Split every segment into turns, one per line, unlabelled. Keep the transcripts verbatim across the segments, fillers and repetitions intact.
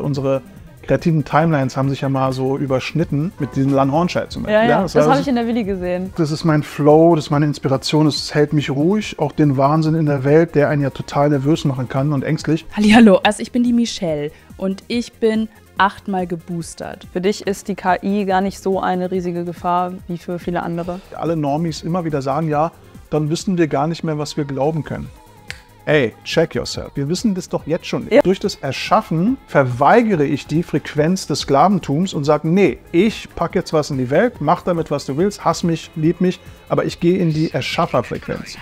Unsere kreativen Timelines haben sich ja mal so überschnitten mit diesem Lanhornschei zum Beispiel.
Ja, ja, ja, das, das habe ich in der Willi gesehen.
Das ist mein Flow, das ist meine Inspiration, es hält mich ruhig, auch den Wahnsinn in der Welt, der einen ja total nervös machen kann und ängstlich.
Hallihallo, also ich bin die Michelle und ich bin achtmal geboostert.
Für dich ist die K I gar nicht so eine riesige Gefahr wie für viele andere.
Alle Normis immer wieder sagen, ja, dann wissen wir gar nicht mehr, was wir glauben können. Ey, check yourself. Wir wissen das doch jetzt schon. Ja. Durch das Erschaffen verweigere ich die Frequenz des Sklaventums und sage, nee, ich packe jetzt was in die Welt, mach damit, was du willst, hass mich, lieb mich, aber ich gehe in die Erschafferfrequenz.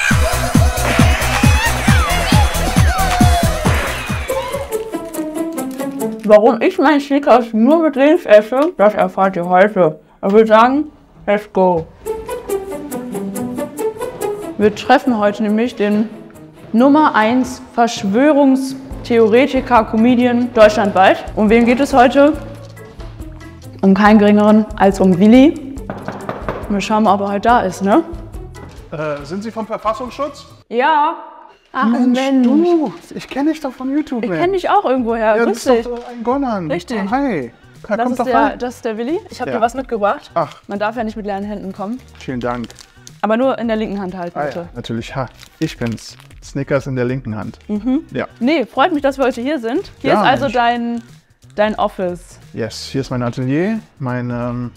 Warum ich meinen Snickers nur mit Links esse, das erfahrt ihr heute. Ich würde sagen, let's go. Wir treffen heute nämlich den Nummer eins Verschwörungstheoretiker, Comedian deutschlandweit. Um wen geht es heute? Um keinen geringeren als um Willi. Wir schauen mal, ob er heute da ist, ne?
Äh, sind Sie vom Verfassungsschutz?
Ja. Ach
Mensch,
Mensch.
du, ich kenne dich doch von YouTube.
Ich kenne dich auch irgendwoher.
Ja,
Grüß
das
dich.
ist doch ein Gollern.
Richtig.
Oh, hi. Ja,
Das
kommt
ist,
doch
der,
rein.
das ist der Willi. Ich habe
Ja.
dir was mitgebracht.
Ach,
Man darf ja nicht mit leeren Händen kommen.
vielen Dank.
Aber nur in der linken Hand halten,
Ah,
bitte.
ja, natürlich, ha, ich bin's. Snickers in der linken Hand.
Mhm.
Ja.
Nee, freut mich, dass wir heute hier sind. Hier
Ja,
ist also
Mensch.
dein, dein Office.
Yes, hier ist mein Atelier, mein ähm,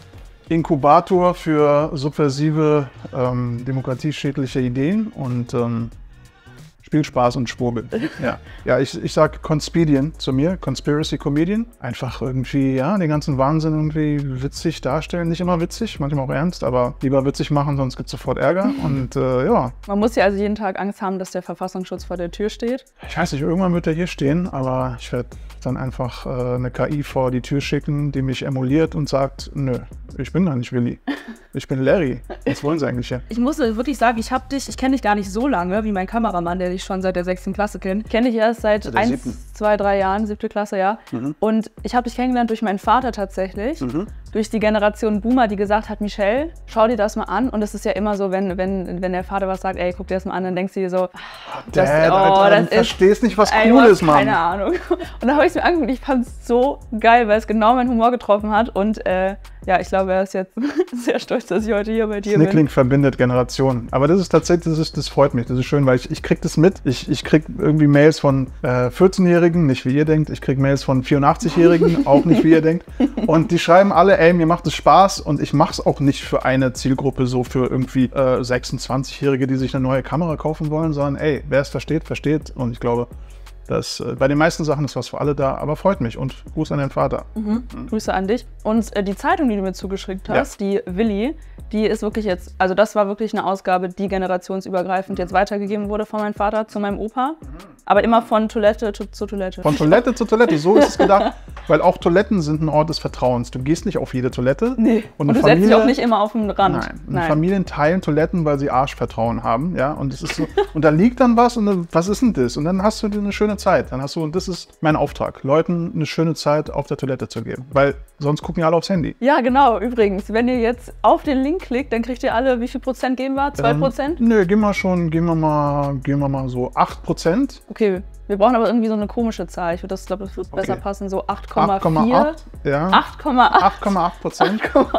Inkubator für subversive, ähm, demokratieschädliche Ideen und ähm, Spielspaß und Schwurbel. Ja, ja ich, ich sag Conspedian zu mir, Conspiracy Comedian. Einfach irgendwie, ja, den ganzen Wahnsinn irgendwie witzig darstellen. Nicht immer witzig, manchmal auch ernst, aber lieber witzig machen, sonst gibt es sofort Ärger. Und äh, ja.
Man muss ja also jeden Tag Angst haben, dass der Verfassungsschutz vor der Tür steht.
Ich weiß nicht, irgendwann wird er hier stehen, aber ich werde dann einfach äh, eine K I vor die Tür schicken, die mich emuliert und sagt, nö, ich bin gar nicht Willi. Ich bin Larry. Was wollen Sie eigentlich hier?
Ich muss wirklich sagen, ich habe dich, ich kenne dich gar nicht so lange wie mein Kameramann, der dich schon seit der sechsten Klasse kennt.
Ich kenne dich erst seit
Seit der
eins,
siebten.
zwei, drei Jahren, siebte Klasse, ja.
Mhm.
Und ich habe dich kennengelernt durch meinen Vater tatsächlich.
Mhm.
Durch die Generation Boomer, die gesagt hat, Michelle, schau dir das mal an. Und es ist ja immer so, wenn, wenn, wenn der Vater was sagt, ey, guck dir das mal an, dann denkst du dir so, das,
Dad,
oh,
Alter,
das
du verstehst nicht, was
ey,
cool
du hast
ist, Mann.
keine Ahnung. Und da habe ich es mir angeguckt, ich fand es so geil, weil es genau meinen Humor getroffen hat. Und äh, ja, ich glaube, er ist jetzt sehr stolz, dass ich heute hier bei dir bin.
Snickling verbindet Generationen. Aber das ist tatsächlich, das, ist, das freut mich, das ist schön, weil ich, ich krieg das mit. Ich, ich krieg irgendwie Mails von äh, vierzehnjährigen, nicht wie ihr denkt. Ich krieg Mails von vierundachtzig-Jährigen, auch nicht wie ihr denkt. Und die schreiben alle, ey, mir macht es Spaß und ich mache es auch nicht für eine Zielgruppe, so für irgendwie äh, sechsundzwanzig-Jährige, die sich eine neue Kamera kaufen wollen, sondern ey, wer es versteht, versteht. Und ich glaube, dass äh, bei den meisten Sachen ist was für alle da, aber freut mich und Gruß an den Vater.
Mhm. Mhm. Grüße an dich. Und äh, die Zeitung, die du mir zugeschickt hast, ja. Die Willi, die ist wirklich jetzt, also das war wirklich eine Ausgabe, die generationsübergreifend jetzt weitergegeben wurde von meinem Vater zu meinem Opa. Aber immer von Toilette zu, zu Toilette.
Von Toilette zu Toilette, so ist es gedacht. Weil auch Toiletten sind ein Ort des Vertrauens. Du gehst nicht auf jede Toilette.
Nee, und,
und
du
Familie,
setzt dich auch nicht immer auf den Rand.
Nein, und
Nein.
Familien teilen Toiletten, weil sie Arschvertrauen haben. Ja? Und, es ist so, und da liegt dann was und dann, was ist denn das? Und dann hast du eine schöne Zeit. Dann hast du, und das ist mein Auftrag, Leuten eine schöne Zeit auf der Toilette zu geben. Weil sonst gucken ja alle aufs Handy.
Ja, genau. Übrigens, wenn ihr jetzt auf den Link klickt, dann kriegt ihr alle, wie viel Prozent geben wir? Zwei Prozent?
Ähm, nö, gehen wir schon, gehen wir mal, gehen wir mal so acht Prozent.
Okay, wir brauchen aber irgendwie so eine komische Zahl. Ich würde das, glaube, das wird okay. besser passen, so acht Komma vier.
Ja.
acht Komma acht.
acht Komma acht Prozent.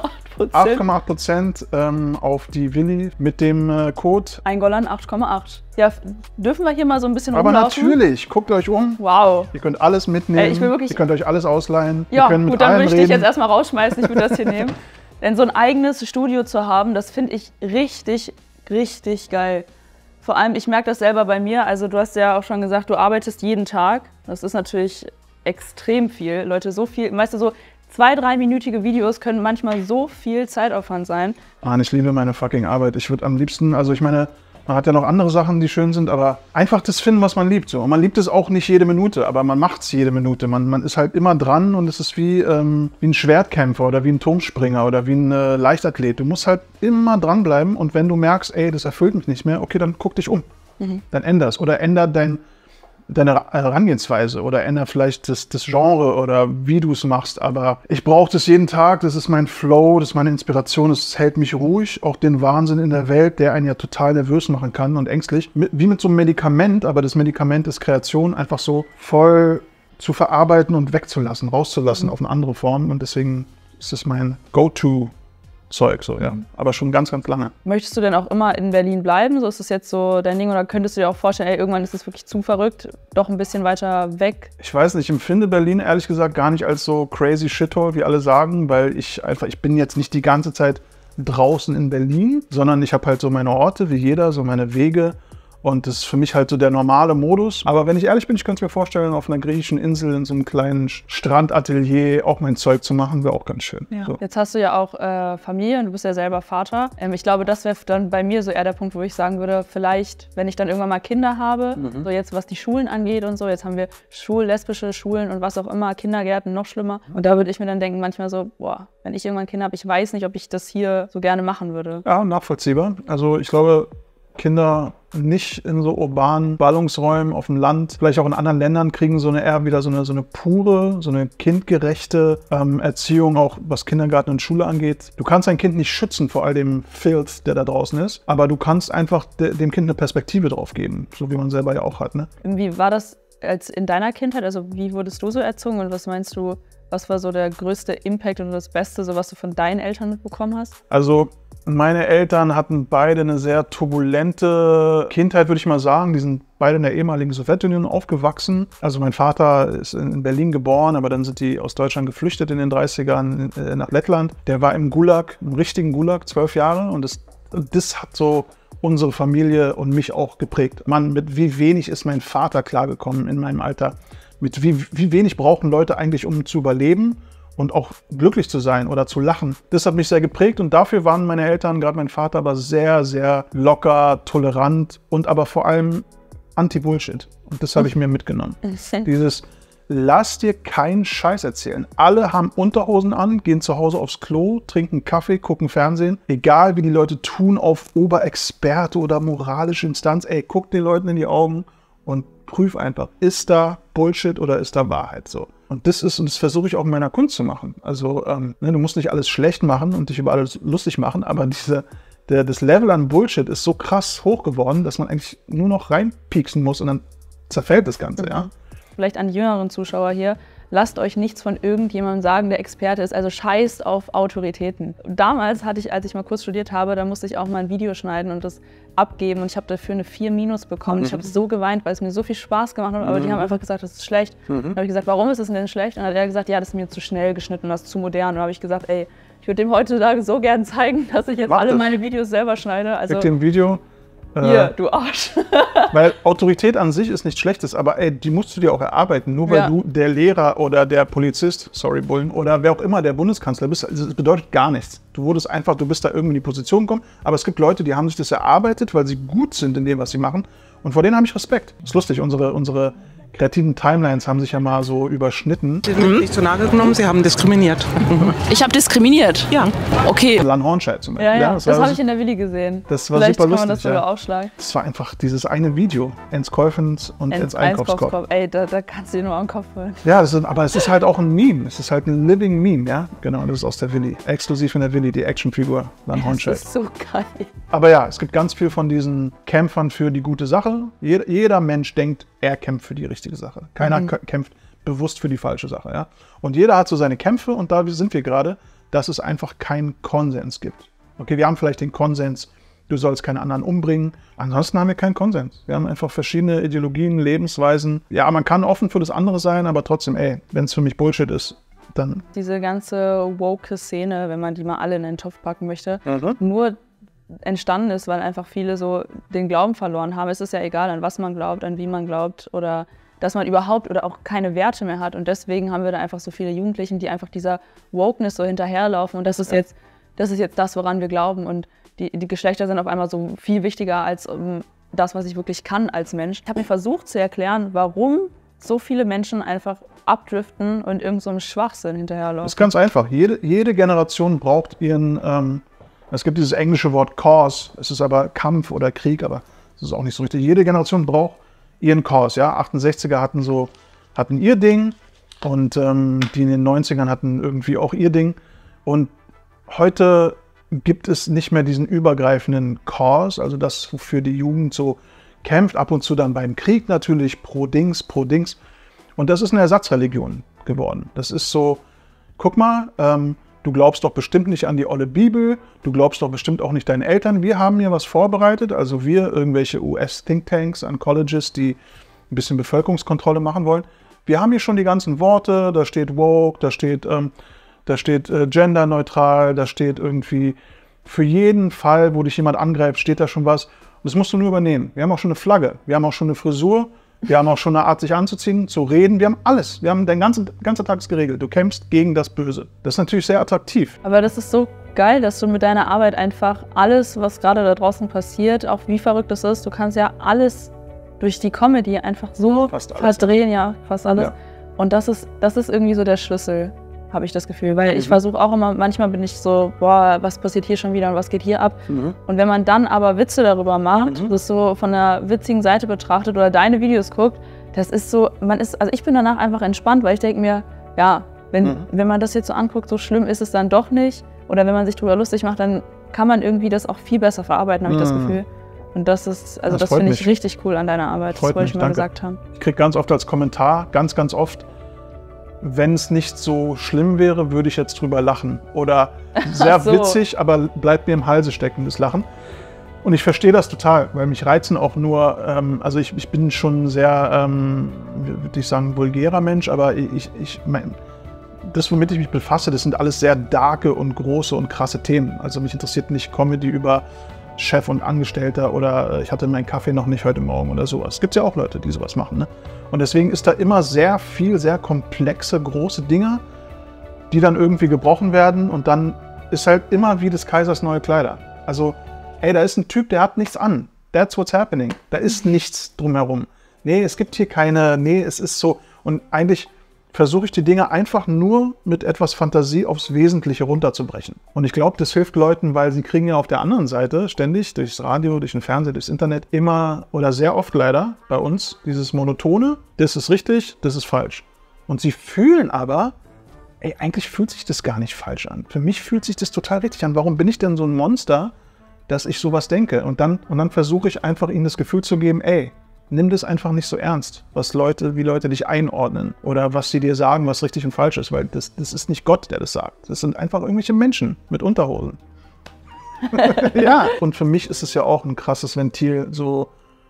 acht Komma acht Prozent ähm, auf die Willi mit dem äh, Code.
Ein Gollern acht Komma acht. Ja, dürfen wir hier mal so ein bisschen
Aber
rumlaufen?
natürlich, guckt euch um.
Wow.
Ihr könnt alles mitnehmen.
Ey, ich will wirklich
Ihr könnt euch alles ausleihen.
Ja,
wir können
gut,
mit
dann
allen
würde ich
reden.
dich jetzt erstmal rausschmeißen. Ich würde das hier nehmen. Denn so ein eigenes Studio zu haben, das finde ich richtig, richtig geil. Vor allem, ich merke das selber bei mir. Also du hast ja auch schon gesagt, du arbeitest jeden Tag. Das ist natürlich extrem viel. Leute, so viel, weißt du, so zwei-, dreiminütige Videos können manchmal so viel Zeitaufwand sein.
Mann, ich liebe meine fucking Arbeit. Ich würde am liebsten, also ich meine, man hat ja noch andere Sachen, die schön sind, aber einfach das finden, was man liebt. So. Und man liebt es auch nicht jede Minute, aber man macht es jede Minute. Man, man ist halt immer dran und es ist wie, ähm, wie ein Schwertkämpfer oder wie ein Turmspringer oder wie ein äh, Leichtathlet. Du musst halt immer dranbleiben und wenn du merkst, ey, das erfüllt mich nicht mehr, okay, dann guck dich um. Mhm. Dann änder es oder änder dein, deine Herangehensweise oder änder vielleicht das, das Genre oder wie du es machst. Aber ich brauche das jeden Tag, das ist mein Flow, das ist meine Inspiration, es hält mich ruhig, auch den Wahnsinn in der Welt, der einen ja total nervös machen kann und ängstlich. Wie mit so einem Medikament, aber das Medikament ist Kreation, einfach so voll zu verarbeiten und wegzulassen, rauszulassen mhm. auf eine andere Form. Und deswegen ist es mein Go-To-Zeug, so, ja. Mhm. Aber schon ganz, ganz lange.
Möchtest du denn auch immer in Berlin bleiben? So ist das jetzt so dein Ding? Oder könntest du dir auch vorstellen, ey, irgendwann ist es wirklich zu verrückt, doch ein bisschen weiter weg?
Ich weiß nicht, ich empfinde Berlin ehrlich gesagt gar nicht als so crazy shithole, wie alle sagen, weil ich einfach, ich bin jetzt nicht die ganze Zeit draußen in Berlin, sondern ich habe halt so meine Orte, wie jeder, so meine Wege. Und das ist für mich halt so der normale Modus. Aber wenn ich ehrlich bin, ich könnte es mir vorstellen, auf einer griechischen Insel in so einem kleinen Strandatelier auch mein Zeug zu machen, wäre auch ganz schön.
Ja.
So.
Jetzt hast du ja auch äh, Familie und du bist ja selber Vater. Ähm, ich glaube, das wäre dann bei mir so eher der Punkt, wo ich sagen würde, vielleicht, wenn ich dann irgendwann mal Kinder habe, mhm. so jetzt was die Schulen angeht und so, jetzt haben wir Schul, lesbische Schulen und was auch immer, Kindergärten, noch schlimmer. Und da würde ich mir dann denken, manchmal so, boah, wenn ich irgendwann Kinder habe, ich weiß nicht, ob ich das hier so gerne machen würde.
Ja, nachvollziehbar. Also ich glaube, Kinder nicht in so urbanen Ballungsräumen auf dem Land, vielleicht auch in anderen Ländern, kriegen so eine eher wieder so eine, so eine pure, so eine kindgerechte ähm, Erziehung, auch was Kindergarten und Schule angeht. Du kannst dein Kind nicht schützen vor all dem Filth, der da draußen ist, aber du kannst einfach de- dem Kind eine Perspektive drauf geben, so wie man selber ja auch hat. Ne?
Wie war das als in deiner Kindheit? Also wie wurdest du so erzogen und was meinst du, was war so der größte Impact und das Beste, so was du von deinen Eltern mitbekommen hast?
Also meine Eltern hatten beide eine sehr turbulente Kindheit, würde ich mal sagen. Die sind beide in der ehemaligen Sowjetunion aufgewachsen. Also mein Vater ist in Berlin geboren, aber dann sind die aus Deutschland geflüchtet in den dreißigern nach Lettland. Der war im Gulag, im richtigen Gulag, zwölf Jahre. Und das, das hat so unsere Familie und mich auch geprägt. Mann, mit wie wenig ist mein Vater klargekommen in meinem Alter? Mit wie, wie wenig brauchen Leute eigentlich, um zu überleben? Und auch glücklich zu sein oder zu lachen. Das hat mich sehr geprägt und dafür waren meine Eltern, gerade mein Vater, aber sehr, sehr locker, tolerant und aber vor allem anti-Bullshit. Und das habe ich mir mitgenommen. Dieses, lass dir keinen Scheiß erzählen. Alle haben Unterhosen an, gehen zu Hause aufs Klo, trinken Kaffee, gucken Fernsehen. Egal wie die Leute tun auf Oberexperte oder moralische Instanz, ey, guck den Leuten in die Augen und prüf einfach, ist da Bullshit oder ist da Wahrheit so. Und das ist, und das versuche ich auch in meiner Kunst zu machen. Also ähm, ne, du musst nicht alles schlecht machen und dich über alles lustig machen, aber diese, der, das Level an Bullshit ist so krass hoch geworden, dass man eigentlich nur noch reinpieksen muss und dann zerfällt das Ganze, mhm. ja.
Vielleicht an die jüngeren Zuschauer hier, lasst euch nichts von irgendjemandem sagen, der Experte ist, also scheißt auf Autoritäten. Damals hatte ich, als ich mal kurz studiert habe, da musste ich auch mal ein Video schneiden und das abgeben und ich habe dafür eine vier minus bekommen. Mhm. Ich habe so geweint, weil es mir so viel Spaß gemacht hat, aber mhm. die haben einfach gesagt, das ist schlecht. Mhm. Dann habe ich gesagt, warum ist es denn schlecht? Und dann hat er gesagt, ja, das ist mir zu schnell geschnitten, das ist zu modern. Und dann habe ich gesagt, ey, ich würde dem heutzutage so gern zeigen, dass ich jetzt Mach alle das. meine Videos selber schneide. Also,
Gib dem Video.
Hier, du Arsch.
Weil Autorität an sich ist nichts Schlechtes, aber ey, die musst du dir auch erarbeiten. Nur weil ja. du der Lehrer oder der Polizist, sorry Bullen, oder wer auch immer der Bundeskanzler bist, das bedeutet gar nichts. Du wurdest einfach, du bist da irgendwie in die Position gekommen, aber es gibt Leute, die haben sich das erarbeitet, weil sie gut sind in dem, was sie machen. Und vor denen habe ich Respekt. Das ist lustig, unsere, unsere kreativen Timelines haben sich ja mal so überschnitten.
Sie sind nicht zu nahe genommen, Sie haben diskriminiert.
Ich habe diskriminiert?
Ja.
Okay.
Lan Hornscheid zum Beispiel.
Ja, ja.
ja
das, das habe ich in der Willi gesehen.
Das war
Vielleicht
super lustig.
Kann man das sogar
ja.
aufschlagen.
Das war einfach dieses eine Video. Ends Käufens und Ends, Ends Einkaufskorb.
Ey, da, da kannst du dir nur am Kopf holen.
Ja, das ist, aber es ist halt auch ein Meme. Es ist halt ein living Meme, ja. Genau, das ist aus der Willi. Exklusiv in der Willi, die Actionfigur Lan Hornscheid.
Das ist so geil.
Aber ja, es gibt ganz viel von diesen Kämpfern für die gute Sache. Jeder, jeder Mensch denkt, er kämpft für die richtige Sache. Keiner mhm. kämpft bewusst für die falsche Sache. Ja? Und jeder hat so seine Kämpfe und da sind wir gerade, dass es einfach keinen Konsens gibt. Okay, wir haben vielleicht den Konsens, du sollst keine anderen umbringen. Ansonsten haben wir keinen Konsens. Wir haben einfach verschiedene Ideologien, Lebensweisen. Ja, man kann offen für das andere sein, aber trotzdem, ey, wenn es für mich Bullshit ist, dann...
Diese ganze woke Szene, wenn man die mal alle in den Topf packen möchte,
mhm.
nur entstanden ist, weil einfach viele so den Glauben verloren haben. Es ist ja egal, an was man glaubt, an wie man glaubt oder dass man überhaupt oder auch keine Werte mehr hat. Und deswegen haben wir da einfach so viele Jugendlichen, die einfach dieser Wokeness so hinterherlaufen. Und das ist, ja. jetzt, das ist jetzt das, woran wir glauben. Und die, die Geschlechter sind auf einmal so viel wichtiger als um, das, was ich wirklich kann als Mensch. Ich habe mir versucht zu erklären, warum so viele Menschen einfach abdriften und irgend so einem Schwachsinn hinterherlaufen.
Das ist ganz einfach. Jede, jede Generation braucht ihren... Ähm Es gibt dieses englische Wort Cause, es ist aber Kampf oder Krieg, aber das ist auch nicht so richtig. Jede Generation braucht ihren Cause, ja. achtundsechziger hatten so, hatten ihr Ding und ähm, die in den neunzigern hatten irgendwie auch ihr Ding. Und heute gibt es nicht mehr diesen übergreifenden Cause, also das, wofür die Jugend so kämpft, ab und zu dann beim Krieg natürlich, pro Dings, pro Dings. Und das ist eine Ersatzreligion geworden. Das ist so, guck mal, ähm, du glaubst doch bestimmt nicht an die olle Bibel, du glaubst doch bestimmt auch nicht deinen Eltern. Wir haben hier was vorbereitet, also wir, irgendwelche U S-Thinktanks an Colleges, die ein bisschen Bevölkerungskontrolle machen wollen. Wir haben hier schon die ganzen Worte, da steht woke, da steht, ähm, da steht äh, genderneutral, da steht irgendwie für jeden Fall, wo dich jemand angreift, steht da schon was. Und das musst du nur übernehmen. Wir haben auch schon eine Flagge, wir haben auch schon eine Frisur, wir haben auch schon eine Art, sich anzuziehen, zu reden. Wir haben alles. Wir haben den ganzen, ganzen Tag geregelt. Du kämpfst gegen das Böse. Das ist natürlich sehr attraktiv.
Aber das ist so geil, dass du mit deiner Arbeit einfach alles, was gerade da draußen passiert, auch wie verrückt das ist, du kannst ja alles durch die Comedy einfach so verdrehen, ja, fast alles. Ja. Und das ist, das ist irgendwie so der Schlüssel, habe ich das Gefühl. Weil mhm. ich versuche auch immer, manchmal bin ich so, boah, was passiert hier schon wieder und was geht hier ab? Mhm. Und wenn man dann aber Witze darüber macht, mhm. das so von einer witzigen Seite betrachtet oder deine Videos guckt, das ist so, man ist, also ich bin danach einfach entspannt, weil ich denke mir, ja, wenn, mhm. wenn man das jetzt so anguckt, so schlimm ist es dann doch nicht. Oder wenn man sich drüber lustig macht, dann kann man irgendwie das auch viel besser verarbeiten, habe mhm. ich das Gefühl. Und das ist, also das, das finde ich richtig cool an deiner Arbeit,
freut
das wollte
mich,
ich mal
danke.
gesagt haben.
Ich kriege ganz oft als Kommentar, ganz, ganz oft, wenn es nicht so schlimm wäre, würde ich jetzt drüber lachen. Oder sehr so. Witzig, aber bleibt mir im Halse stecken, das Lachen. Und ich verstehe das total, weil mich reizen auch nur, ähm, also ich, ich bin schon sehr, ähm, würde ich sagen, vulgärer Mensch, aber ich, ich mein, das, womit ich mich befasse, das sind alles sehr darke und große und krasse Themen. Also mich interessiert nicht Comedy über Chef und Angestellter oder ich hatte meinen Kaffee noch nicht heute Morgen oder sowas. Es gibt ja auch Leute, die sowas machen. Ne? Und deswegen ist da immer sehr viel, sehr komplexe, große Dinge, die dann irgendwie gebrochen werden und dann ist halt immer wie des Kaisers neue Kleider. Also, ey, da ist ein Typ, der hat nichts an. That's what's happening. Da ist nichts drumherum. Nee, es gibt hier keine, nee, es ist so. Und eigentlich versuche ich die Dinge einfach nur mit etwas Fantasie aufs Wesentliche runterzubrechen. Und ich glaube, das hilft Leuten, weil sie kriegen ja auf der anderen Seite ständig durchs Radio, durch den Fernseher, durchs Internet immer oder sehr oft leider bei uns dieses Monotone, das ist richtig, das ist falsch. Und sie fühlen aber, ey, eigentlich fühlt sich das gar nicht falsch an. Für mich fühlt sich das total richtig an. Warum bin ich denn so ein Monster, dass ich sowas denke? Und dann, und dann versuche ich einfach ihnen das Gefühl zu geben, ey, nimm das einfach nicht so ernst, was Leute, wie Leute dich einordnen oder was sie dir sagen, was richtig und falsch ist, weil das, das ist nicht Gott, der das sagt. Das sind einfach irgendwelche Menschen mit Unterhosen. Ja, und für mich ist es ja auch ein krasses Ventil, so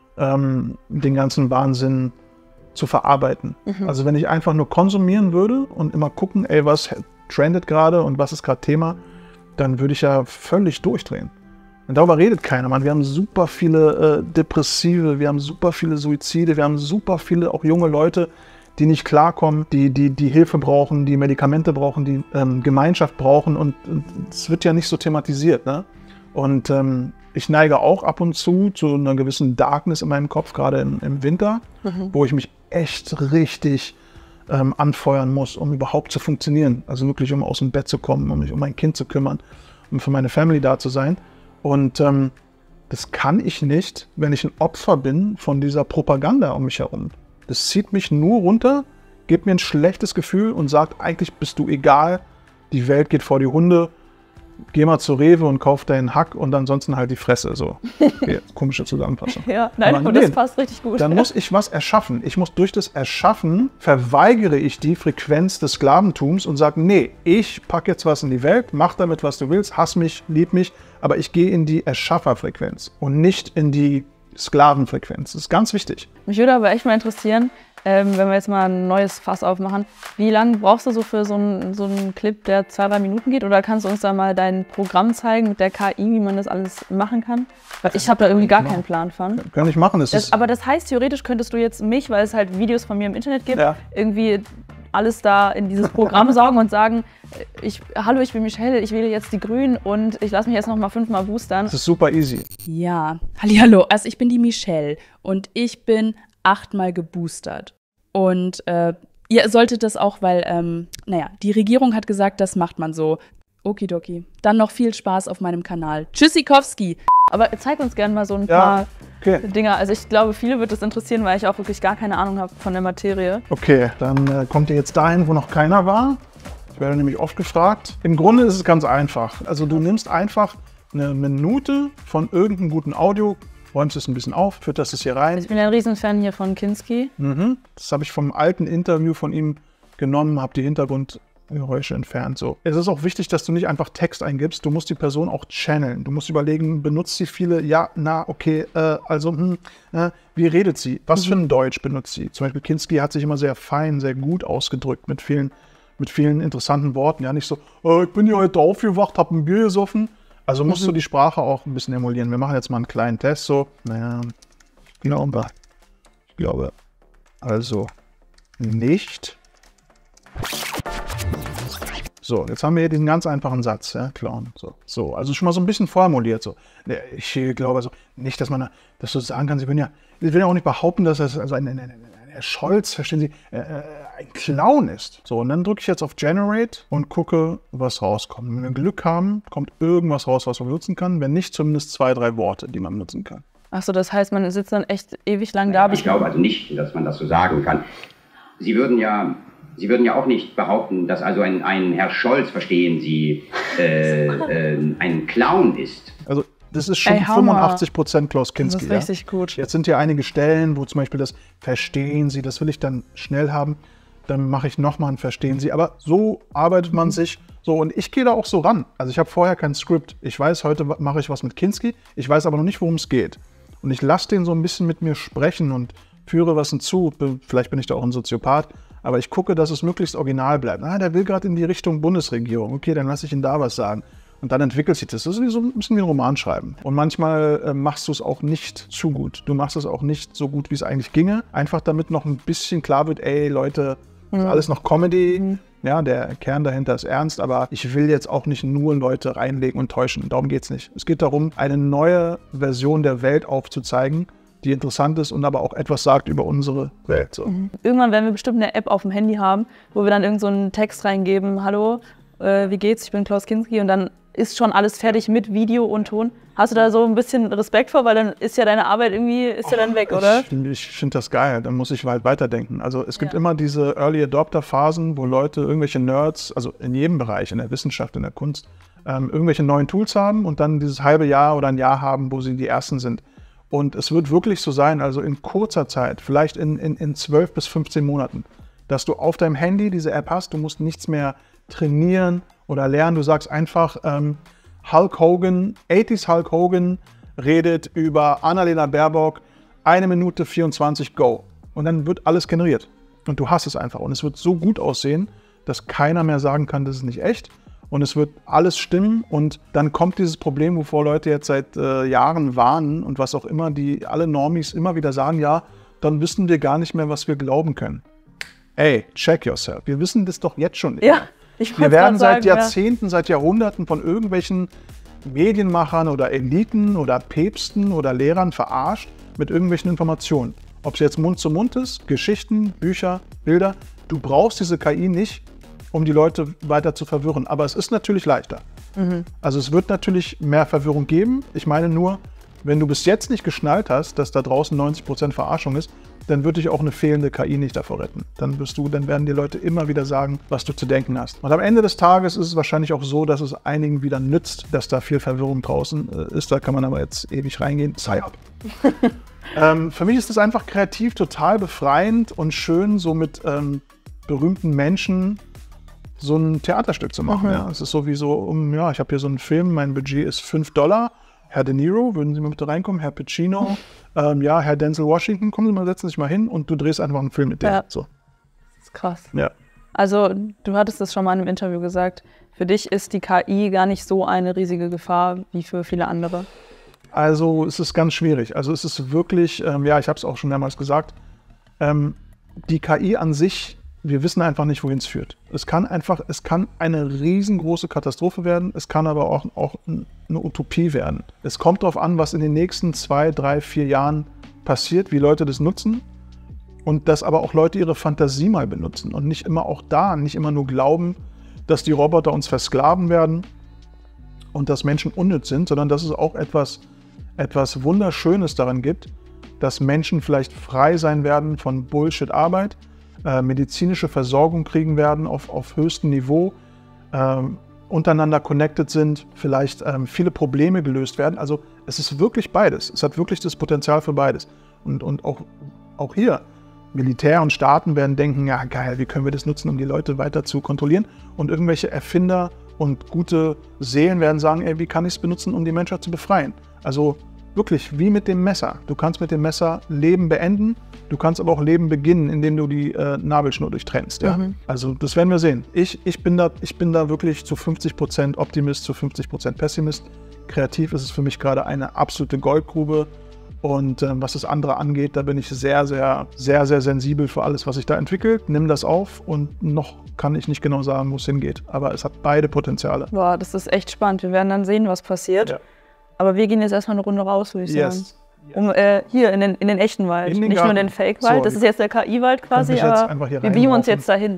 ähm, den ganzen Wahnsinn zu verarbeiten. Mhm. Also wenn ich einfach nur konsumieren würde und immer gucken, ey, was trendet gerade und was ist gerade Thema, dann würde ich ja völlig durchdrehen. Und darüber redet keiner, Mann. Wir haben super viele äh, Depressive, wir haben super viele Suizide, wir haben super viele auch junge Leute, die nicht klarkommen, die, die, die Hilfe brauchen, die Medikamente brauchen, die ähm, Gemeinschaft brauchen und es wird ja nicht so thematisiert. Ne? Und ähm, ich neige auch ab und zu zu einer gewissen Darkness in meinem Kopf, gerade im, im Winter, mhm. wo ich mich echt richtig ähm, anfeuern muss, um überhaupt zu funktionieren. Also wirklich, um aus dem Bett zu kommen, um mich um mein Kind zu kümmern, um für meine Family da zu sein. Und ähm, das kann ich nicht, wenn ich ein Opfer bin von dieser Propaganda um mich herum. Das zieht mich nur runter, gibt mir ein schlechtes Gefühl und sagt, eigentlich bist du egal, die Welt geht vor die Hunde, geh mal zur Rewe und kauf deinen Hack und ansonsten halt die Fresse. So, okay, komische Zusammenfassung.
Ja, nein, aber das passt richtig gut.
Dann muss ich was erschaffen. Ich muss durch das Erschaffen, verweigere ich die Frequenz des Sklaventums und sage, nee, ich packe jetzt was in die Welt, mach damit, was du willst, hass mich, lieb mich, aber ich gehe in die Erschafferfrequenz und nicht in die Sklavenfrequenz. Das ist ganz wichtig.
Mich würde aber echt mal interessieren, ähm, wenn wir jetzt mal ein neues Fass aufmachen, wie lange brauchst du so für so einen, so einen Clip, der zwei, drei Minuten geht? Oder kannst du uns da mal dein Programm zeigen mit der K I, wie man das alles machen kann? Weil ich habe da irgendwie gar keinen Plan von.
Kann ich machen. Das
das,
ist
aber das heißt, theoretisch könntest du jetzt mich, weil es halt Videos von mir im Internet gibt, ja. irgendwie alles da in dieses Programm saugen und sagen, ich, hallo, ich bin Michelle, ich wähle jetzt die Grünen und ich lasse mich jetzt noch mal fünfmal boostern.
Das ist super easy.
Ja, hallihallo, also ich bin die Michelle und ich bin achtmal geboostert. Und äh, ihr solltet das auch, weil, ähm, naja, die Regierung hat gesagt, das macht man so. Okidoki. Dann noch viel Spaß auf meinem Kanal. Tschüssikowski.
Aber zeig uns gerne mal so ein
ja,
paar
okay.
Dinger. Also ich glaube, viele wird das interessieren, weil ich auch wirklich gar keine Ahnung habe von der Materie.
Okay, dann äh, kommt ihr jetzt dahin, wo noch keiner war. Ich werde nämlich oft gefragt. Im Grunde ist es ganz einfach. Also du nimmst einfach eine Minute von irgendeinem guten Audio, räumst es ein bisschen auf, fütterst es hier rein.
Ich bin ja ein Riesenfan hier von Kinski.
Mhm. Das habe ich vom alten Interview von ihm genommen, habe die Hintergrundgeräusche entfernt. So. Es ist auch wichtig, dass du nicht einfach Text eingibst, du musst die Person auch channeln. Du musst überlegen, benutzt sie viele, ja, na, okay, äh, also, hm, äh, wie redet sie? Was für ein Deutsch benutzt sie? Zum Beispiel Kinski hat sich immer sehr fein, sehr gut ausgedrückt mit vielen, mit vielen interessanten Worten. Ja, nicht so, äh, ich bin hier heute aufgewacht, hab ein Bier gesoffen. Also musst mhm. du die Sprache auch ein bisschen emulieren. Wir machen jetzt mal einen kleinen Test, so, naja, ich glaube, ich glaube, also nicht. So, jetzt haben wir hier diesen ganz einfachen Satz, ja, Clown. So, so, also schon mal so ein bisschen formuliert. So. Ich glaube also nicht, dass man das so sagen kann. Sie will ja, ich will ja auch nicht behaupten, dass das also ein, ein, ein, ein Herr Scholz, verstehen Sie, äh, ein Clown ist. So, und dann drücke ich jetzt auf Generate und gucke, was rauskommt. Wenn wir Glück haben, kommt irgendwas raus, was man benutzen kann. Wenn nicht, zumindest zwei, drei Worte, die man benutzen kann.
Achso, das heißt, man sitzt dann echt ewig lang da.
Ich glaube also nicht, dass man das so sagen kann. Sie würden ja... Sie würden ja auch nicht behaupten, dass also ein, ein Herr Scholz, verstehen Sie, äh, äh, ein Clown ist.
Also das ist schon
Ey,
fünfundachtzig Prozent Klaus Kinski.
Das ist richtig
ja?
gut.
Jetzt sind hier einige Stellen, wo zum Beispiel das Verstehen Sie, das will ich dann schnell haben. Dann mache ich nochmal ein Verstehen Sie. Aber so arbeitet man mhm. sich so und ich gehe da auch so ran. Also ich habe vorher kein Skript. Ich weiß, heute mache ich was mit Kinski. Ich weiß aber noch nicht, worum es geht. Und ich lasse den so ein bisschen mit mir sprechen und führe was hinzu. Vielleicht bin ich da auch ein Soziopath. Aber ich gucke, dass es möglichst original bleibt. Ah, der will gerade in die Richtung Bundesregierung. Okay, dann lasse ich ihn da was sagen. Und dann entwickelt sich das. Das ist wie so ein bisschen wie ein Roman schreiben. Und manchmal äh, machst du es auch nicht zu gut. Du machst es auch nicht so gut, wie es eigentlich ginge. Einfach damit noch ein bisschen klar wird, ey Leute, das ist alles noch Comedy. Mhm. Ja, der Kern dahinter ist ernst. Aber ich will jetzt auch nicht nur Leute reinlegen und täuschen. Darum geht es nicht. Es geht darum, eine neue Version der Welt aufzuzeigen, die interessant ist und aber auch etwas sagt über unsere Welt. So.
Mhm. Irgendwann werden wir bestimmt eine App auf dem Handy haben, wo wir dann irgend so einen Text reingeben, hallo, äh, wie geht's, ich bin Klaus Kinski und dann ist schon alles fertig mit Video und Ton. Hast du da so ein bisschen Respekt vor, weil dann ist ja deine Arbeit irgendwie, ist ja dann weg, oder?
Ich finde ich find das geil, dann muss ich halt weiterdenken. Also es gibt
ja.
immer diese Early Adopter Phasen, wo Leute, irgendwelche Nerds, also in jedem Bereich, in der Wissenschaft, in der Kunst, ähm, irgendwelche neuen Tools haben und dann dieses halbe Jahr oder ein Jahr haben, wo sie die Ersten sind. Und es wird wirklich so sein, also in kurzer Zeit, vielleicht in, in, in zwölf bis fünfzehn Monaten, dass du auf deinem Handy diese App hast, du musst nichts mehr trainieren oder lernen, du sagst einfach, ähm, Hulk Hogan, achtziger Hulk Hogan redet über Annalena Baerbock, eine Minute vierundzwanzig, go. Und dann wird alles generiert und du hast es einfach und es wird so gut aussehen, dass keiner mehr sagen kann, das ist nicht echt. Und es wird alles stimmen und dann kommt dieses Problem, wovor Leute jetzt seit äh, Jahren warnen und was auch immer, die alle Normis immer wieder sagen, ja, dann wissen wir gar nicht mehr, was wir glauben können. Ey, check yourself. Wir wissen das doch jetzt schon nicht.
Ja, ich
wir werden seit
sagen,
Jahrzehnten, ja. seit Jahrhunderten von irgendwelchen Medienmachern oder Eliten oder Päpsten oder Lehrern verarscht mit irgendwelchen Informationen. Ob es jetzt Mund zu Mund ist, Geschichten, Bücher, Bilder. Du brauchst diese K I nicht, um die Leute weiter zu verwirren. Aber es ist natürlich leichter. Mhm. Also es wird natürlich mehr Verwirrung geben. Ich meine nur, wenn du bis jetzt nicht geschnallt hast, dass da draußen neunzig Prozent Verarschung ist, dann wird dich auch eine fehlende K I nicht davor retten. Dann bist du, dann werden die Leute immer wieder sagen, was du zu denken hast. Und am Ende des Tages ist es wahrscheinlich auch so, dass es einigen wieder nützt, dass da viel Verwirrung draußen ist. Da kann man aber jetzt ewig reingehen. Sei ab. ähm, für mich ist es einfach kreativ total befreiend und schön, so mit ähm, berühmten Menschen so ein Theaterstück zu machen. Mhm. Ja. Es ist sowieso, um, ja, ich habe hier so einen Film, mein Budget ist fünf Dollar. Herr De Niro, würden Sie mal bitte reinkommen? Herr Pacino, mhm. ähm, ja, Herr Denzel Washington, kommen Sie mal, setzen Sie sich mal hin und du drehst einfach einen Film mit dem.
Ja.
So.
Das ist krass.
Ja.
Also, du hattest das schon mal in einem Interview gesagt, für dich ist die K I gar nicht so eine riesige Gefahr wie für viele andere.
Also, es ist ganz schwierig. Also, es ist wirklich, ähm, ja, ich habe es auch schon mehrmals gesagt, ähm, die K I an sich, wir wissen einfach nicht, wohin es führt. Es kann einfach, es kann eine riesengroße Katastrophe werden, es kann aber auch, auch eine Utopie werden. Es kommt darauf an, was in den nächsten zwei, drei, vier Jahren passiert, wie Leute das nutzen und dass aber auch Leute ihre Fantasie mal benutzen und nicht immer auch da, nicht immer nur glauben, dass die Roboter uns versklaven werden und dass Menschen unnütz sind, sondern dass es auch etwas, etwas Wunderschönes daran gibt, dass Menschen vielleicht frei sein werden von Bullshit-Arbeit, äh, medizinische Versorgung kriegen werden auf, auf höchstem Niveau, äh, untereinander connected sind, vielleicht ähm, viele Probleme gelöst werden. Also es ist wirklich beides. Es hat wirklich das Potenzial für beides. Und, und auch, auch hier, Militär und Staaten werden denken, ja geil, wie können wir das nutzen, um die Leute weiter zu kontrollieren? Und irgendwelche Erfinder und gute Seelen werden sagen, ey, wie kann ich es benutzen, um die Menschheit zu befreien? Also wirklich wie mit dem Messer. Du kannst mit dem Messer Leben beenden, du kannst aber auch Leben beginnen, indem du die äh, Nabelschnur durchtrennst. Ja? Mhm. Also das werden wir sehen. Ich, ich, bin da, ich bin da wirklich zu fünfzig Prozent Optimist, zu fünfzig Prozent Pessimist. Kreativ ist es für mich gerade eine absolute Goldgrube. Und ähm, was das andere angeht, da bin ich sehr, sehr, sehr, sehr sensibel für alles, was sich da entwickelt. Nimm das auf und noch kann ich nicht genau sagen, wo es hingeht. Aber es hat beide Potenziale.
Boah, das ist echt spannend. Wir werden dann sehen, was passiert. Ja. Aber wir gehen jetzt erstmal eine Runde raus, würde ich
yes.
sagen. Um, äh, hier in den, in den echten Wald,
in den
nicht
Garten.
nur in den Fake-Wald. So, das ist jetzt der K I-Wald quasi, aber wir beamen uns jetzt dahin.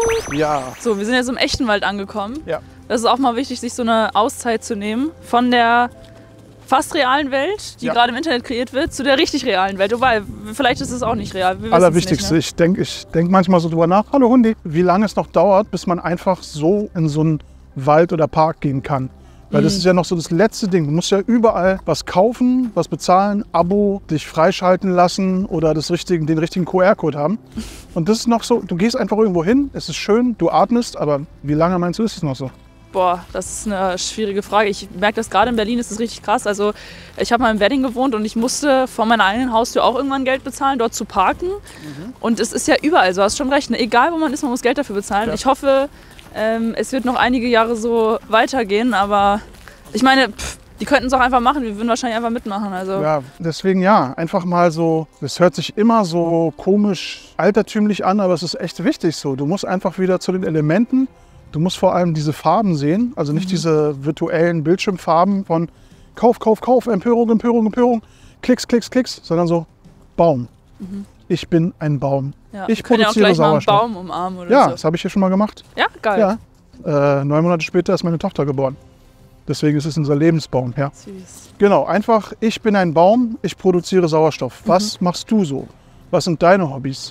Ja.
So, wir sind jetzt im echten Wald angekommen.
Ja.
Das ist auch mal wichtig, sich so eine Auszeit zu nehmen von der fast realen Welt, die ja. gerade im Internet kreiert wird, zu der richtig realen Welt. Wobei, vielleicht ist es auch nicht real. Wir
Allerwichtigste,
nicht, ne?
ich denke ich denk manchmal so drüber nach, hallo Hundi, wie lange es noch dauert, bis man einfach so in so einen Wald oder Park gehen kann. Weil das ist ja noch so das letzte Ding. Du musst ja überall was kaufen, was bezahlen, Abo, dich freischalten lassen oder das richtige, den richtigen Q R-Code haben. Und das ist noch so, du gehst einfach irgendwo hin, es ist schön, du atmest, aber wie lange meinst du, ist es noch so?
Boah, das ist eine schwierige Frage. Ich merke das gerade in Berlin, ist das richtig krass. Also ich habe mal in Wedding gewohnt und ich musste vor meiner eigenen Haustür auch irgendwann Geld bezahlen, dort zu parken. Mhm. Und es ist ja überall so, hast schon recht. Ne? Egal wo man ist, man muss Geld dafür bezahlen. Ja. Ich hoffe, ähm, es wird noch einige Jahre so weitergehen, aber ich meine, pff, die könnten es auch einfach machen. Wir würden wahrscheinlich einfach mitmachen. Also.
Ja, deswegen ja, einfach mal so, es hört sich immer so komisch altertümlich an, aber es ist echt wichtig so. Du musst einfach wieder zu den Elementen. Du musst vor allem diese Farben sehen, also nicht mhm. diese virtuellen Bildschirmfarben von Kauf, Kauf, Kauf, Empörung, Empörung, Empörung, Klicks, Klicks, Klicks, sondern so Baum. Mhm. Ich bin ein Baum.
Ja,
ich
wir
produziere
ja auch gleich
Sauerstoff.
Mal einen Baum umarmen oder
ja,
so.
Das habe ich hier schon mal gemacht.
Ja, geil.
Ja. Äh, neun Monate später ist meine Tochter geboren. Deswegen ist es unser Lebensbaum. Ja.
Süß.
Genau, einfach, ich bin ein Baum, ich produziere Sauerstoff. Mhm. Was machst du so? Was sind deine Hobbys?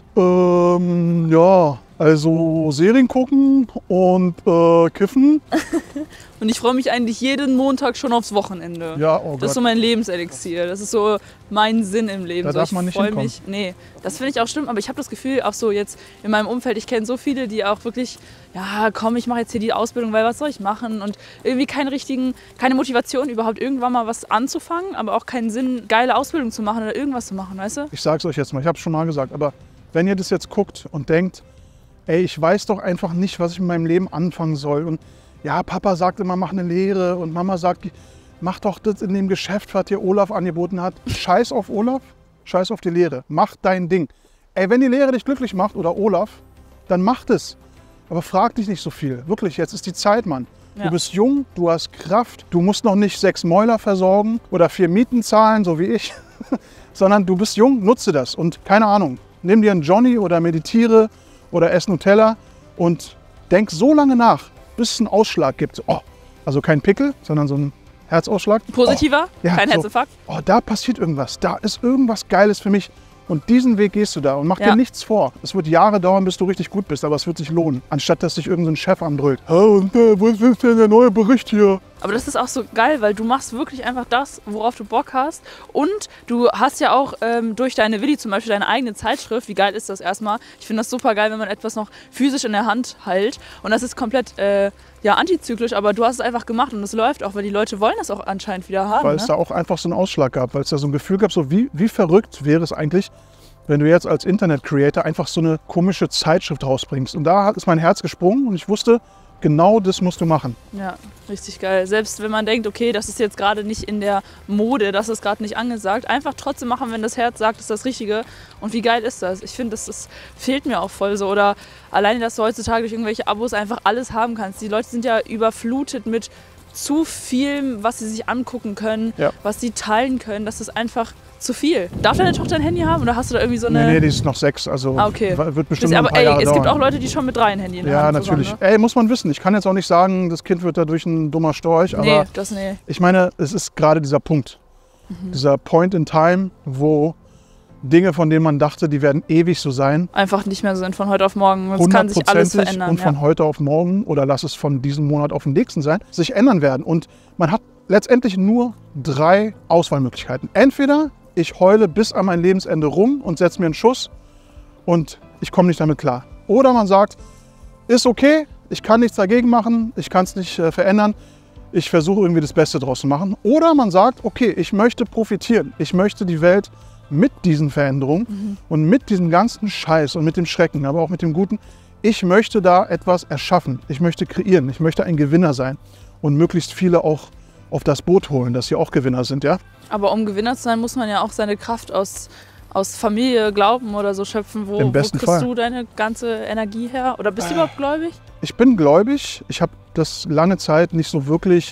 Ähm, ja, also Serien gucken und äh, kiffen.
Und ich freue mich eigentlich jeden Montag schon aufs Wochenende.
Ja, oh Gott.
Das ist so mein Lebenselixier. Das ist so mein Sinn im Leben.
Da
so,
darf
ich
man nicht
freu
hinkommen.
mich. Nee, das finde ich auch schlimm. Aber ich habe das Gefühl, auch so jetzt in meinem Umfeld, ich kenne so viele, die auch wirklich, ja komm, ich mache jetzt hier die Ausbildung, weil was soll ich machen? Und irgendwie keinen richtigen, keine Motivation überhaupt irgendwann mal was anzufangen, aber auch keinen Sinn, geile Ausbildung zu machen oder irgendwas zu machen, weißt du?
Ich sag's euch jetzt mal, ich habe es schon mal gesagt, aber wenn ihr das jetzt guckt und denkt, ey, ich weiß doch einfach nicht, was ich mit meinem Leben anfangen soll. Und ja, Papa sagt immer, mach eine Lehre und Mama sagt, mach doch das in dem Geschäft, was dir Olaf angeboten hat. Scheiß auf Olaf, scheiß auf die Lehre. Mach dein Ding. Ey, wenn die Lehre dich glücklich macht oder Olaf, dann mach das. Aber frag dich nicht so viel. Wirklich, jetzt ist die Zeit, Mann. Ja. Du bist jung, du hast Kraft, du musst noch nicht sechs Mäuler versorgen oder vier Mieten zahlen, so wie ich, sondern du bist jung, nutze das. Und keine Ahnung, nimm dir einen Johnny oder meditiere oder ess Nutella und denk so lange nach, bis es einen Ausschlag gibt. Oh, also kein Pickel, sondern so ein Herzausschlag.
Positiver,
oh, ja,
kein
so,
Herzinfarkt.
Oh, da passiert irgendwas, da ist irgendwas Geiles für mich. Und diesen Weg gehst du da und mach
Ja.
dir nichts vor. Es wird Jahre dauern, bis du richtig gut bist, aber es wird sich lohnen. Anstatt, dass dich irgendein Chef anbrüllt. Oh, und, äh, wo ist denn der neue Bericht hier?
Aber das ist auch so geil, weil du machst wirklich einfach das, worauf du Bock hast. Und du hast ja auch ähm, durch deine Willi zum Beispiel deine eigene Zeitschrift. Wie geil ist das erstmal? Ich finde das super geil, wenn man etwas noch physisch in der Hand hält. Und das ist komplett äh, ja, antizyklisch, aber du hast es einfach gemacht und es läuft auch, weil die Leute wollen das auch anscheinend wieder haben.
Weil
ne?
es da auch einfach so einen Ausschlag gab, weil es da so ein Gefühl gab, so wie, wie verrückt wäre es eigentlich, wenn du jetzt als Internet-Creator einfach so eine komische Zeitschrift rausbringst. Und da ist mein Herz gesprungen und ich wusste, genau das musst du machen.
Ja, richtig geil. Selbst wenn man denkt, okay, das ist jetzt gerade nicht in der Mode, das ist gerade nicht angesagt, einfach trotzdem machen, wenn das Herz sagt, das ist das Richtige. Und wie geil ist das? Ich finde, das, das fehlt mir auch voll so. Oder alleine, dass du heutzutage durch irgendwelche Abos einfach alles haben kannst. Die Leute sind ja überflutet mit zu viel, was sie sich angucken können,
Ja.
was sie teilen können. Das ist einfach zu viel. Darf deine Tochter ein Handy haben oder hast du da irgendwie so eine...
Nee, nee, die ist noch sechs, also
Ah, okay.
wird bestimmt
Das,
noch
aber
ein paar
ey,
Jahre
es gibt
dauern.
auch Leute, die schon mit drei ein Handy in der
Ja,
Hand
natürlich.
zusammen, ne?
Ey, muss man wissen. Ich kann jetzt auch nicht sagen, das Kind wird dadurch ein dummer Storch, aber
Nee, das nee.
ich meine, es ist gerade dieser Punkt.
Mhm.
Dieser Point in Time, wo Dinge, von denen man dachte, die werden ewig so sein,
Einfach nicht mehr so sind von heute auf morgen. Es kann sich alles
hundertprozentig
verändern.
und von
ja.
heute auf morgen oder lass es von diesem Monat auf den nächsten sein, sich ändern werden. Und man hat letztendlich nur drei Auswahlmöglichkeiten. Entweder ich heule bis an mein Lebensende rum und setze mir einen Schuss und ich komme nicht damit klar. Oder man sagt, ist okay, ich kann nichts dagegen machen, ich kann es nicht äh, verändern, ich versuche irgendwie das Beste draus zu machen. Oder man sagt, okay, ich möchte profitieren, ich möchte die Welt mit diesen Veränderungen mhm. und mit diesem ganzen Scheiß und mit dem Schrecken, aber auch mit dem Guten, ich möchte da etwas erschaffen, ich möchte kreieren, ich möchte ein Gewinner sein und möglichst viele auch auf das Boot holen, dass sie auch Gewinner sind, ja?
Aber um Gewinner zu sein, muss man ja auch seine Kraft aus, aus Familie, Glauben oder so schöpfen. Wo,
Im
wo
besten
kriegst
Fall.
du deine ganze Energie her? Oder bist du überhaupt gläubig?
Ich bin gläubig, ich habe das lange Zeit nicht so wirklich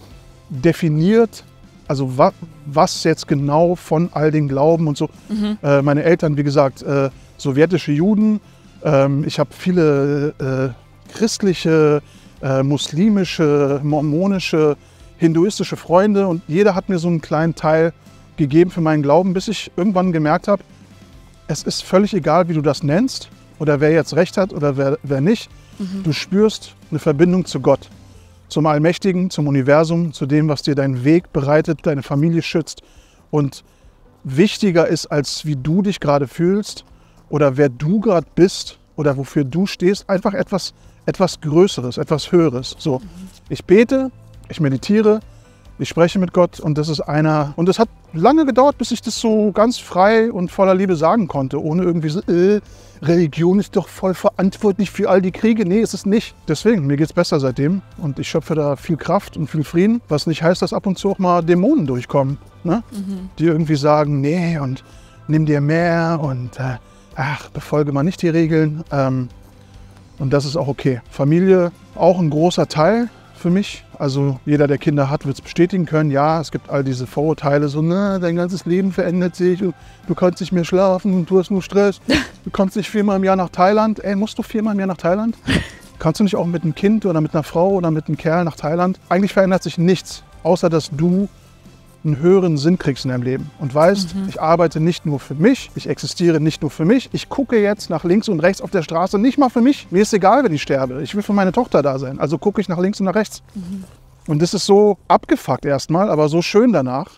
definiert, also wa was jetzt genau von all den Glauben und so.
Mhm.
Äh, meine Eltern, wie gesagt, äh, sowjetische Juden, ähm, ich habe viele äh, christliche, äh, muslimische, mormonische, hinduistische Freunde und jeder hat mir so einen kleinen Teil gegeben für meinen Glauben, bis ich irgendwann gemerkt habe, es ist völlig egal, wie du das nennst oder wer jetzt recht hat oder wer, wer nicht. Mhm. Du spürst eine Verbindung zu Gott, zum Allmächtigen, zum Universum, zu dem, was dir deinen Weg bereitet, deine Familie schützt. Und wichtiger ist, als wie du dich gerade fühlst oder wer du gerade bist oder wofür du stehst, einfach etwas, etwas Größeres, etwas Höheres. So, ich bete, ich meditiere, ich spreche mit Gott und das ist einer. Und es hat lange gedauert, bis ich das so ganz frei und voller Liebe sagen konnte, ohne irgendwie so, äh, Religion ist doch voll verantwortlich für all die Kriege. Nee, ist es nicht. Deswegen, mir geht es besser seitdem und ich schöpfe da viel Kraft und viel Frieden, was nicht heißt, dass ab und zu auch mal Dämonen durchkommen, ne? Mhm. Die irgendwie sagen, nee und nimm dir mehr und äh, ach, befolge mal nicht die Regeln. Ähm, und das ist auch okay. Familie, auch ein großer Teil für mich. Also jeder, der Kinder hat, wird es bestätigen können. Ja, es gibt all diese Vorurteile, so, na, dein ganzes Leben verändert sich, und du kannst nicht mehr schlafen und du hast nur Stress. Du kommst nicht viermal im Jahr nach Thailand. Ey, musst du viermal im Jahr nach Thailand? Kannst du nicht auch mit einem Kind oder mit einer Frau oder mit einem Kerl nach Thailand? Eigentlich verändert sich nichts, außer dass du einen höheren Sinn kriegst in deinem Leben und weißt, mhm. ich arbeite nicht nur für mich, ich existiere nicht nur für mich, ich gucke jetzt nach links und rechts auf der Straße, nicht mal für mich. Mir ist egal, wenn ich sterbe. Ich will für meine Tochter da sein, also gucke ich nach links und nach rechts. Mhm. Und das ist so abgefuckt erstmal, aber so schön danach.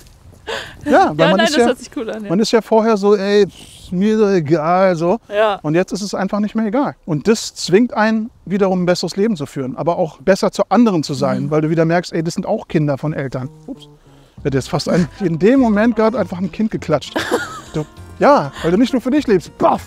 Ja, weil
ja,
man,
nein,
ist
das
ja,
hört sich cool an, ja.
man ist ja vorher so, ey, mir ist doch egal, so.
Ja.
Und jetzt ist es einfach nicht mehr egal. Und das zwingt einen, wiederum ein besseres Leben zu führen, aber auch besser zu anderen zu sein, mhm. weil du wieder merkst, ey, das sind auch Kinder von Eltern. Ups. Ich hätte jetzt fast ein, in dem Moment gerade einfach ein Kind geklatscht. Du, ja, weil du nicht nur für dich lebst. Baff.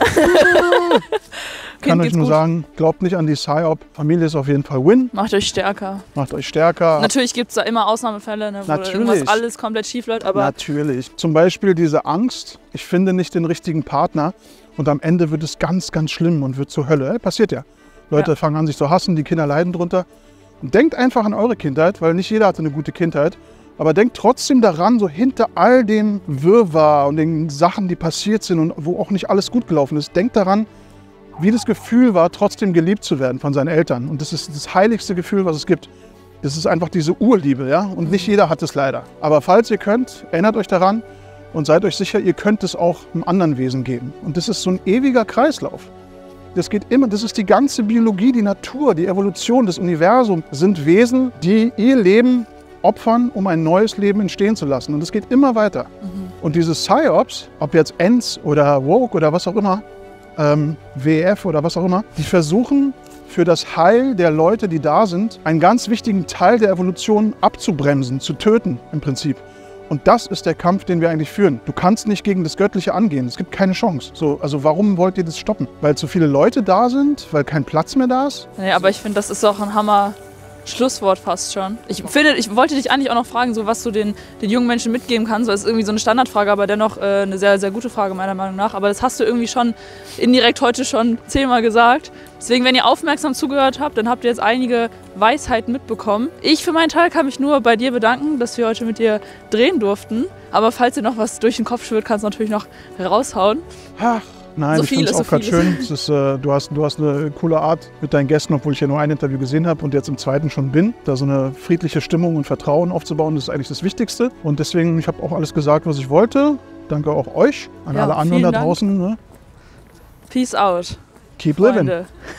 Ich kann euch nur gut. sagen, glaubt nicht an die Psyop. Familie ist auf jeden Fall Win.
Macht euch stärker.
Macht euch stärker.
Natürlich gibt es da immer Ausnahmefälle, ne, wo irgendwas alles komplett schief läuft. Aber
Natürlich. Zum Beispiel diese Angst, ich finde nicht den richtigen Partner und am Ende wird es ganz, ganz schlimm und wird zur Hölle. Hey, passiert ja. Leute ja. fangen an, sich zu hassen, die Kinder leiden drunter. Und denkt einfach an eure Kindheit, weil nicht jeder hatte eine gute Kindheit. Aber denkt trotzdem daran, so hinter all dem Wirrwarr und den Sachen, die passiert sind und wo auch nicht alles gut gelaufen ist, denkt daran, wie das Gefühl war, trotzdem geliebt zu werden von seinen Eltern. Und das ist das heiligste Gefühl, was es gibt. Das ist einfach diese Urliebe, ja? Und nicht jeder hat es leider. Aber falls ihr könnt, erinnert euch daran und seid euch sicher, ihr könnt es auch einem anderen Wesen geben. Und das ist so ein ewiger Kreislauf. Das geht immer, das ist die ganze Biologie, die Natur, die Evolution, das Universum sind Wesen, die ihr Leben opfern, um ein neues Leben entstehen zu lassen. Und es geht immer weiter. Mhm. Und diese Psyops, ob jetzt Ents oder Woke oder was auch immer, ähm, W E F oder was auch immer, die versuchen für das Heil der Leute, die da sind, einen ganz wichtigen Teil der Evolution abzubremsen, zu töten im Prinzip. Und das ist der Kampf, den wir eigentlich führen. Du kannst nicht gegen das Göttliche angehen. Es gibt keine Chance. So, also warum wollt ihr das stoppen? Weil zu viele Leute da sind? Weil kein Platz mehr da ist?
Nee, aber ich finde, das ist auch ein Hammer. Schlusswort fast schon. Ich finde, ich wollte dich eigentlich auch noch fragen, so was du den, den jungen Menschen mitgeben kannst. Das ist irgendwie so eine Standardfrage, aber dennoch äh, eine sehr, sehr gute Frage meiner Meinung nach. Aber das hast du irgendwie schon indirekt heute schon zehnmal gesagt. Deswegen, wenn ihr aufmerksam zugehört habt, dann habt ihr jetzt einige Weisheiten mitbekommen. Ich für meinen Teil kann mich nur bei dir bedanken, dass wir heute mit dir drehen durften. Aber falls dir noch was durch den Kopf schwirrt, kannst du natürlich noch raushauen.
Ach. Nein, so ich finde es auch so gerade schön. Es ist, äh, du, hast, du hast eine coole Art mit deinen Gästen, obwohl ich ja nur ein Interview gesehen habe und jetzt im zweiten schon bin. Da so eine friedliche Stimmung und Vertrauen aufzubauen, das ist eigentlich das Wichtigste. Und deswegen, ich habe auch alles gesagt, was ich wollte. Danke auch euch, an
Ja,
alle anderen
vielen
da
Dank.
draußen. Ne?
Peace out.
Keep living.
Freunde.